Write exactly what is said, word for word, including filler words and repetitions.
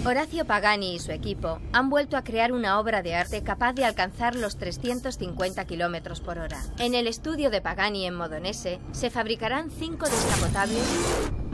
Horacio Pagani y su equipo han vuelto a crear una obra de arte capaz de alcanzar los trescientos cincuenta kilómetros por hora. En el estudio de Pagani en Modonese se fabricarán cinco descapotables